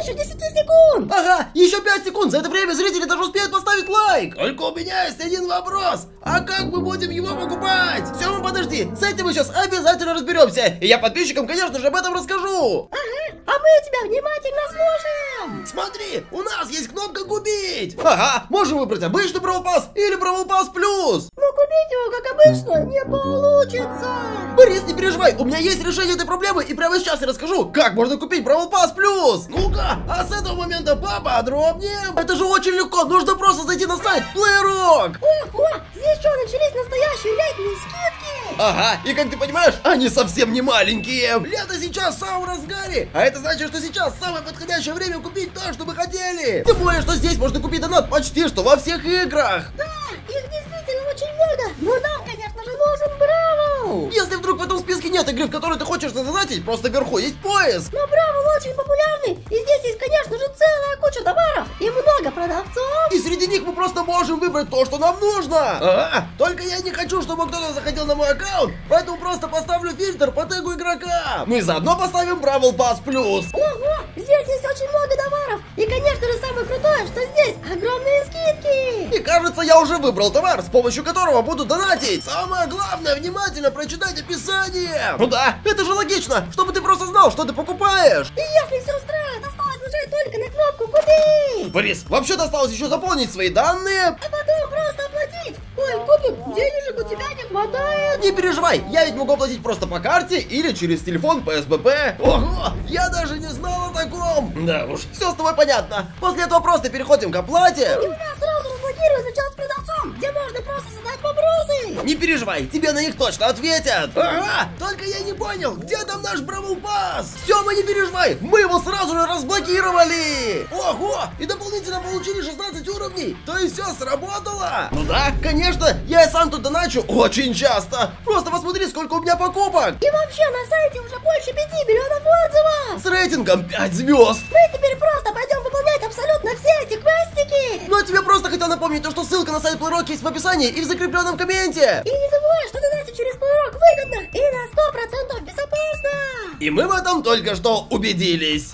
меньше 10 секунд. Ага, еще 5 секунд. За это время зрители даже успеют поставить лайк. Только у меня есть один вопрос. А как мы будем его покупать? Сема, подожди, с этим мы сейчас обязательно разберемся. И я подписчикам, конечно же, об этом расскажу. Ага, а мы тебя внимательно слушаем. Смотри, у нас есть кнопка «Купить». Ага, можем выбрать обычный Бравл Пасс или Бравл Пасс Плюс. Но купить его, как обычно, не получится. Борис, не переживай, у меня есть решение этой проблемы, и прямо сейчас я расскажу, как можно купить Бравл Пасс Плюс. Ну-ка, а с этого момента поподробнее. Это же очень легко, нужно просто зайти на сайт PlayRock. Ого, здесь что, начались настоящие летние скидки? Ага, и как ты понимаешь, они совсем не маленькие. Лето сейчас в самом разгаре, а это значит, что сейчас самое подходящее время купить то, что мы хотели. Тем более, что здесь можно купить донат почти что во всех играх. Да, их действительно очень много, но нам, конечно же, нужен Бравл. Если вдруг в этом списке нет игры, в которой ты хочешь задонатить, просто вверху есть поиск. Но Бравл очень популярный, и здесь есть, конечно же, целая куча товаров и много продавцов. И среди них мы просто можем выбрать то, что нам нужно. Ага, только я не хочу, чтобы кто-то заходил на мой аккаунт, поэтому просто поставлю фильтр по тегу игрока. Ну и заодно поставим Бравл Пасс Плюс. Ого, здесь есть очень много товаров. И, конечно же, самое крутое, что здесь огромные скидки. И кажется, я уже выбрал товар, с помощью которого буду донатить. Самое главное, внимательно прочитать описание. Ну да, это же логично, чтобы ты просто знал, что ты покупаешь. И если все устраивает, осталось нажать только на кнопку «Купить». Борис, вообще-то осталось еще заполнить свои данные. А потом просто оплатить. Ой, Кубик, денежек у тебя не хватает. Не переживай, я ведь могу оплатить просто по карте или через телефон по СБП. Ого, я даже не знал о таком. Да уж, все с тобой понятно. После этого просто переходим к оплате. И у нас сразу разблокируется чат с продавцом, где можно просто задать вопросы. Не переживай, тебе на них точно ответят. Ага, только я не понял, где там наш Бравл Пасс? Сема, не переживай, мы его сразу же разблокировали. Ого, и дополнительно получили 16 уровней. То есть все сработало? Ну да, конечно, я и сам тут доначу очень часто. Просто посмотри, сколько у меня покупок. И вообще на сайте уже больше 5 миллионов отзывов. С рейтингом 5 звезд. Мы теперь просто пойдем выполнять абсолютно все эти квестики. Ну а тебе просто хотел напомнить то, что ссылка на сайт PlayRock есть в описании и в закрепленном комменте. И не забывай, что донатить через PlayRock выгодно и на 100% безопасно. И мы в этом только что убедились.